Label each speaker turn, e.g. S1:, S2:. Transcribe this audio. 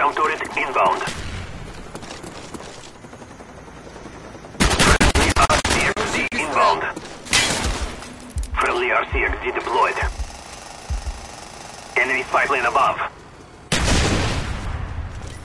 S1: Scout turret inbound. Friendly RCXD inbound. Friendly RCXD deployed. Enemy spy plane above.